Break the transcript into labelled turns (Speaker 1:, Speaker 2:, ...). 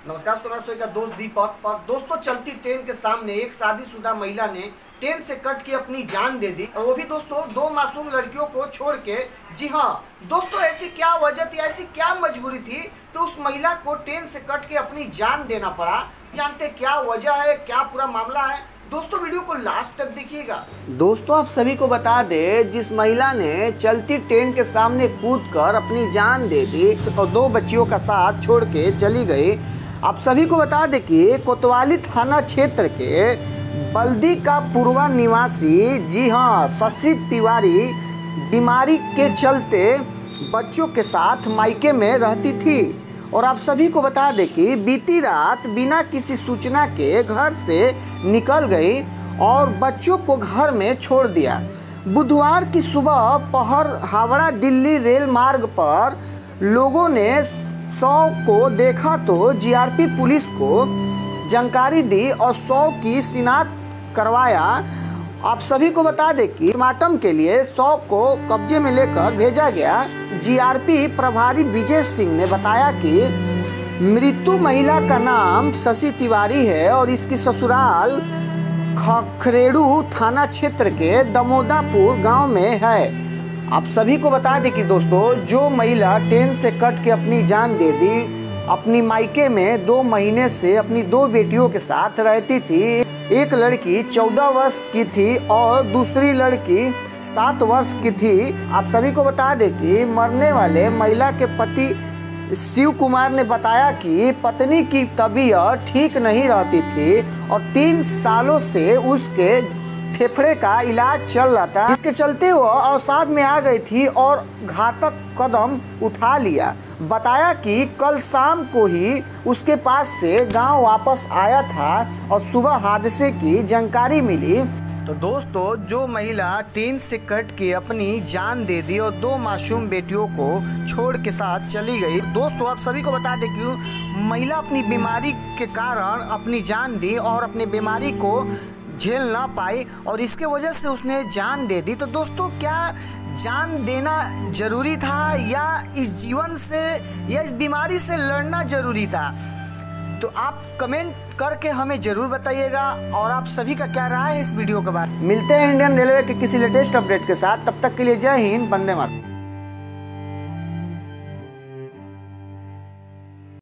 Speaker 1: नमस्कार का दोस्त दीपक। दोस्तों, चलती ट्रेन के सामने एक शादीशुदा महिला ने ट्रेन से कट के अपनी जान दे दी, और वो भी दोस्तों दो मासूम लड़कियों को छोड़ के। जी हाँ दोस्तों, ऐसी क्या वजह थी, ऐसी क्या मजबूरी थी तो उस महिला को ट्रेन से कट के अपनी जान देना पड़ा। जानते क्या वजह है, क्या पूरा मामला है, दोस्तों वीडियो को लास्ट तक देखिएगा। दोस्तों, आप सभी को बता दे, जिस महिला ने चलती ट्रेन के सामने कूदकर अपनी जान दे दी और दो बच्चियों का साथ छोड़ के चली गई। आप सभी को बता दें कि कोतवाली थाना क्षेत्र के बल्दी का पूर्वा निवासी, जी हाँ, शशि तिवारी बीमारी के चलते बच्चों के साथ मायके में रहती थी। और आप सभी को बता दें कि बीती रात बिना किसी सूचना के घर से निकल गई और बच्चों को घर में छोड़ दिया। बुधवार की सुबह पहर हावड़ा दिल्ली रेल मार्ग पर लोगों ने शव को देखा तो जीआरपी पुलिस को जानकारी दी और शव की शिनाख्त करवाया। आप सभी को बता दें कि पोस्टमार्टम के लिए शव को कब्जे में लेकर भेजा गया। जीआरपी प्रभारी विजय सिंह ने बताया कि मृत्यु महिला का नाम शशि तिवारी है और इसकी ससुराल खखरेड़ू थाना क्षेत्र के दमोदापुर गांव में है। आप सभी को बता दें कि दोस्तों, जो महिला ट्रेन से कट के अपनी जान दे दी, अपनी मायके में 2 महीने से अपनी 2 बेटियों के साथ रहती थी। एक लड़की 14 वर्ष की थी और दूसरी लड़की 7 वर्ष की थी। आप सभी को बता दें कि मरने वाले महिला के पति शिव कुमार ने बताया कि पत्नी की तबीयत ठीक नहीं रहती थी और 3 सालों से उसके फेफड़े का इलाज चल रहा था, जिसके चलते वो अवसाद में आ गई थी और घातक कदम उठा लिया। बताया कि कल शाम को ही उसके पास से गांव वापस आया था और सुबह हादसे की जानकारी मिली। तो दोस्तों, जो महिला ट्रेन से कट के अपनी जान दे दी और 2 मासूम बेटियों को छोड़ के साथ चली गई। दोस्तों, आप सभी को बता दें कि महिला अपनी बीमारी के कारण अपनी जान दी और अपनी बीमारी को झेल ना पाई और इसके वजह से उसने जान दे दी। तो दोस्तों, क्या जान देना जरूरी था या इस जीवन से या इस बीमारी से लड़ना जरूरी था? तो आप कमेंट करके हमें जरूर बताइएगा। और आप सभी का क्या राय है इस वीडियो के बाद। मिलते हैं इंडियन रेलवे के किसी लेटेस्ट अपडेट के साथ। तब तक के लिए जय हिंद, वंदे मातरम।